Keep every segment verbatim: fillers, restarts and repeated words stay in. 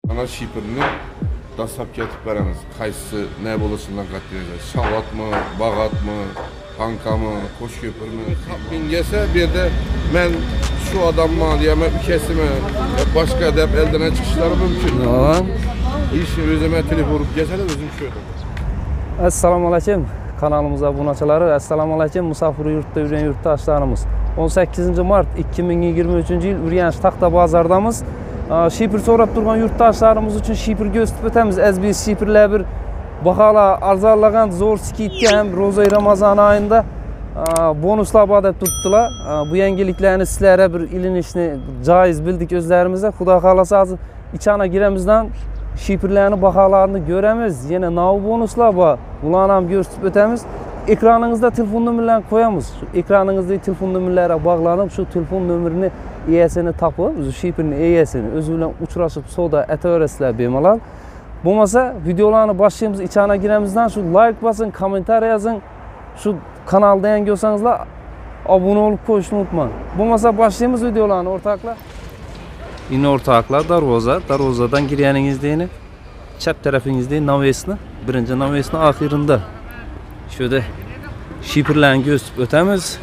Ana şipirini dastlab ketib beramiz. Qaysi ne bo'lishidan qat'iy nazar. Shalatmi, bag'atmi, tankami, qo'shko'pirmi? Mingasa bu yerda men shu odamman deyman, ukasimi, boshqa deb eldan chiqishlari mumkin. Tamam. İş o'zimga telefon urib kelsalar o'zim shu yerda. Assalomu alaykum kanalımız abunachilari. Assalomu alaykum musafir yurtda yurgan yurtdoshlarimiz. on sakkizinchi mart ikki ming yigirma uchinchi yil Urganch Taxta bozordamiz. Shipir so'rab turgan yurtdoshlarimiz uchun shipirga o'tib o'tamiz. Azbiz shipirlar bir baholar arzonlagan zo'r skidga ham Ro'za Ramazon oyida bonuslar bor deb turibdilar. Bu yangiliklarni sizlarga bir ilinishni joiz bildik o'zlarimizda. Xudo xolasa hozir ichana giramizdan şipirlerini bahalarını göremiz. Yine nav bonuslar var. Ulan ham gösterip ötemiz. Ekranınızda telefon numaralarını koyamız. Şu ekranınızda telefon numaralara bağlanıp şu telefon numarını iyesini tapıp, şipirin iyesini özüyle uçurasıp soda etaveresizler bemalal. Bulmasa videolarını başlayımız içana giremizden şu like basın, komentar yazın. Şu kanalda yan görsenizler abone olup koyuşunu unutmayın. Bulmasa başlayımız videolarını ortaklar. Yine ortaklar Darvoza. Darvoza'dan giryeningizde yine çap tarafınızda navesini, birinci navesini ahirinde. Şöyle şipirlerini gösterip ötemiz.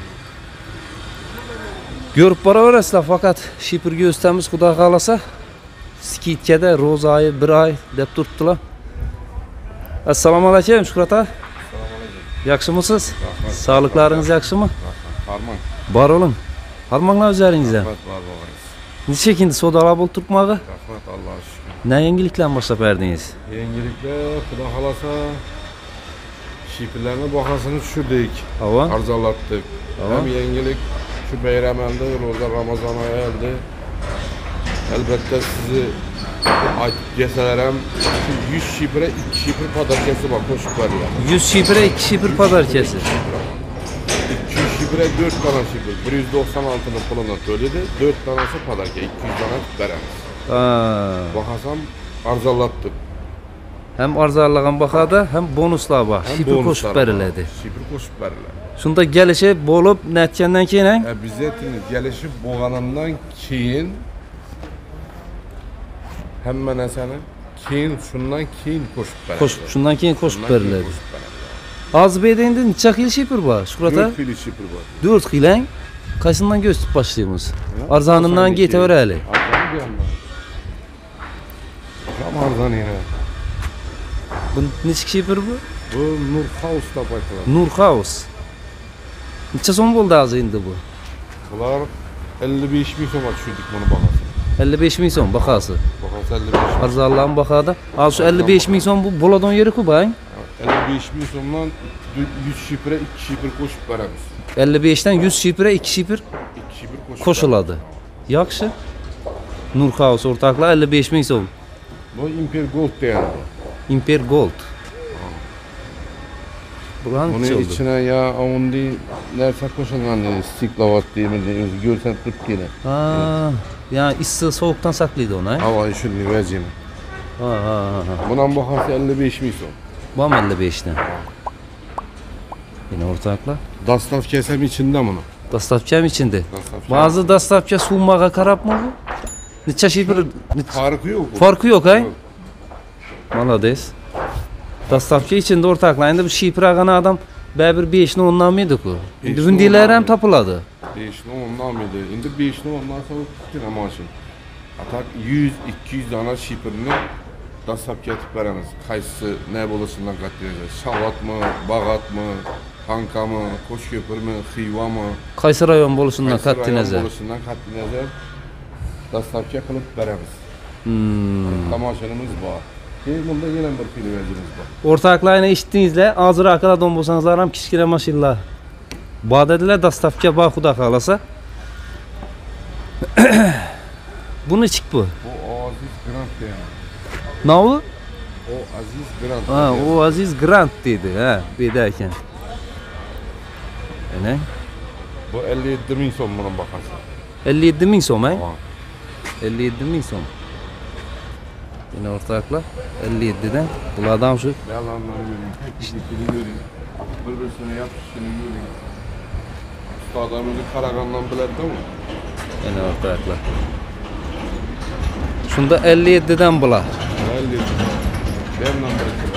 Görüp baraverasizlar, fakat şipir gösterimiz Xudo xolasa skidkada Ro'za ayı bir ay deb turibdilar. Assalomu alaykum Shuhrat aka. Yaxshimisiz? Sog'liklaringiz yaxshimi? Farmon. Bor oling. Farmonlar o'zlaringizda. Necha kindi sodalar bo'lib turibmag'i? Rahmat Allohga shukr. Ne yangiliklarni boshlab berdingiz? Yangiliklar Xudo xolasa shipirlarning bahosini tushirdik. Ava? Arzonlatdik. Hem yangilik şu bayram elde, Ro'za Ramazon oyi elde. Elbette sizi aytib kelsalar ham yüz şipire iki şipir podarkasi bor, qo'shib bergan. yüz şipire iki şipir podarkasi. iki yüz şipire dört tane şipir. bir yüz doksan altı'nın pulini to'ladi, dört tanesi podarka, iki yüz tane beramiz. Ha. Bahasam arzonlatdik. Hem arzonlagan bahada hem bonuslar var. Şipir qo'shib beriladi. Şipir qo'shib beriladi. Shunda gelişi bo'lib natgandan keyin ham bizga gelişib bo'lgandan keyin hamma narsani keyin shundan keyin qo'shib beradi. Qo'shib shundan keyin qo'shib beriladi. Hozir bu yerda endi necha xil shipir bor? Shuhrat aka? dört xil shipir bor. dört xilang. Qaysidan gösterib boshlaymiz? Arzonidan ketaveraylik. Arzon yana. Bu necha shipir bu? Bu Nur House deb aytiladi. Nur House. Necha so'm bo'ldi hozir endi bu? Bular ellik besh ming so'mga tushirdik buni bahosini. ellik besh ming so'm bahası. Bahası ellik besh ming. Arzonlan bahada. Hozir şu ellik besh ming so'm bu bo'ladigan yeri-ku bang. ellik besh ming so'mdan yüz şipire iki şipir qo'shib beramiz. ellik beshdan yüz şipire iki şipir iki şipir qo'shib qo'shiladi. Yaxshi. Nur House o'rtoqlar ellik besh ming so'm. Bu Imper Gold deyiladi. Imper Gold. Bulan Bunun içine ya ondi narsa qo'shilgan deydi, stiklavat deymi, o'zi görsen turib keladi. Ha, yani issiq sovuqdan saqlaydi uni, ha? Havo shunday vaziyat. Ha, ha, ha. Bunun bahası ellik besh ming so'm. Bam ellik beshdan. Yine ortaklar. Dastavkasi ham içinde bunu. Dastavkam içinde. Dastavka. Bazı dastavka summaga qarabmi bu? Necha shipir? Farkı yok. Farkı yok, ha? Malades. Dastavka içinde ortaklar. Endi bu shipir algan adam ba'bir beshni o'ndan mıydı ku? Endi bundilar ham topiladi. beshni o'ndan mıydı? Endi beshni o'ndan sonra tutgan mashin. Atak yüz iki yüz tane shipirni dastlab ketib beramiz. Qaysi ne bo'lishidan qat'iy nazar. Shalatmi, bag'atmi, tankami, qo'shko'pirmi, xivami? Qaysi rayon bo'lishidan qat'iy nazar. Bo'lishidan qat'iy nazar dastlabki qilib beramiz. Hmm. Tomoshanimiz bor. Keyin bunda yana bir filmimiz bor. Ortaklarni eshitdingizlar. Hozir aqladon bo'lsangizlar ham kichkina mashinalar bor dedilar, dastavka bor Xudo xolasa. Bu nechik bu? Bu Aziz Grant deydi. Novi? O Aziz Grant. Ha, o Aziz Grant dedi, ha, bu yerda ekan. Ana. Bu ellik yetti ming so'm bunun bahası. ellik yetti ming so'm, ha? ellik yetti ming so'm. Yine ortaklar ellik yedidan bulardan şu yalanlarını görün, teknikini görün, bir-birisini yapışını görün. Ustalarımızı Karagan'dan bilirdi mi? yine ortaklar. Şunda elli yedi'den bula. elli yedi. Benimle bir.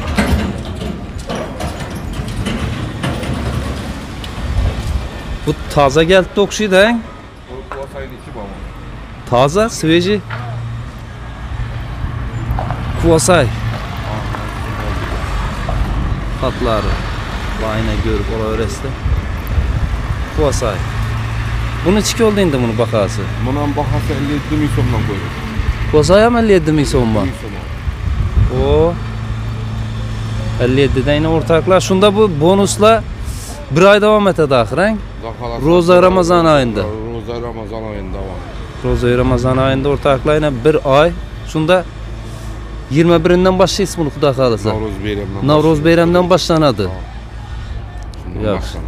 Bu taze geldi okşuydu he? Bu kuasayın iki baba. Taze, свежий. Kuvasay. Hatları. Layına görüp ola öğresti. Kuvasay. Bunu çiki oldu indi bunu bakası. Bunun bakası elli yedi min somdan koydu. Kuvasay hem elli yedi min son mu? min somu. O elli yedi'den yine ortaklar. Şunda bu bonusla bir ay devam etedi ahir he? Roza Ramazan ayında. Roza Ramazan ayında var. Roza Ramazan ayında ortaklarıyla bir ay. Şunda yirmi birinden başlayız bunu Xudo kalırsa. Navruz Beyram'dan. Navruz Beyram'dan başlanadı. Yaxşı.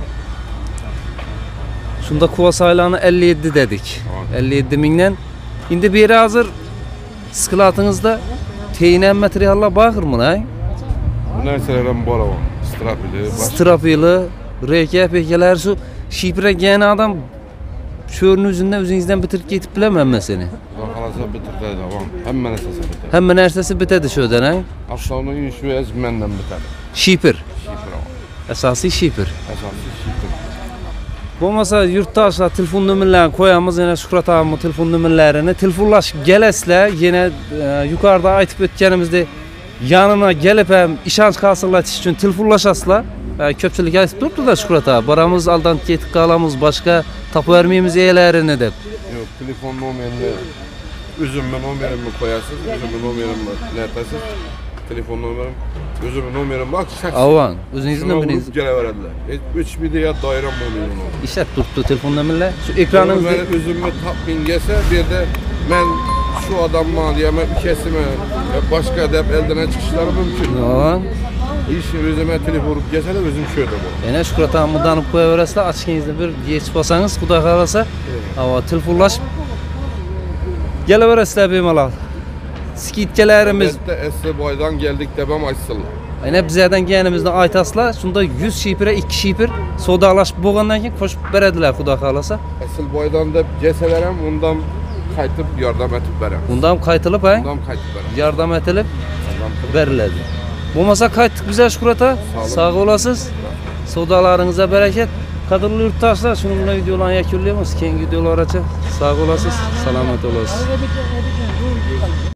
Şunda kuvasaylarını elli yedi dedik. elli yedi mindən. İndi beri hazır sıkılatınızda teyinen materyallar bakır mı lan? Bu nərsələrin bara var. Strapili. Strapili, reke, pekeler şu şipre gene adam şörün üzünden özünüzden bitirip getip bilemem ben seni. Qalasa bitirdi davam. Həmmə nəsəsə bitir. Hemen nersesi bitedi şöden ha? Aslında iş və ez məndən bitər. Şipir. Şifr var. Esası şipir. Əsası şifr. Bu masa yurttaşlar telefon nömrələrini koyamız yine Şükrat abimın telefon nömrələrini. Telefonlaş gelesle yine e, yukarıda aytıp ötkenimizde yanına gelip hem işanç kalsınlar için telefonlaşasılar. E, köpçülük aytıp durdu da Şükrat abi. Baramız aldan getik kalamız başka tapu vermeyimiz eylerini de. Yox, telefon nömrəni özümün nömrəmi qoyarsınız, özümün nömrəmi nətəsiz. Telefon nömrəm, özümün nömrəm var, şəxs. Avan, özünüzün nömrəniz. Şuna gələ verədilər. Heç üç bir də ya dairəm nömrəm olur. İşlet tuttu telefon nömrələ. Şu ekranınızda. Mən özümü tapmin gəlsə, bir də mən şu adamla, ya mən kəsimə, ya başqa da əldən çıxışları mümkün. Avan. İş özümə telefon vurup gəlsə də özüm şöyle bu. Yine Şükrat abimı danıp koyuverasılar. Açıkınızda bir geç basanız Xudo kalırsa. Ama telefonlaş. Geleverasılar bemalal. Skitkelerimiz. Əlbəttə əsli boydan gəldik dəbəm açsınlar. Yine bizlerden gelenimizde aytaslar. Şunda yüz şipire iki şipir sodalaşıp boğandan ki koşup verediler Xudo kalırsa. Əsl boydan da gəlsələrəm, ondan qayıtıb yardım etib verəm. Bundan kaytılıp he? Ondan qayıtıb verəm. Yardım edilip Yardım veriledi. Bu masa kayıttık güzel Şükrat'a. Sağ olasınız. Sodalarınıza bereket. Kadırlı yurttaşlar şununla videolarını yakıyoruz. Kendi videolar açın. Sağ olasınız. Selamet olasınız.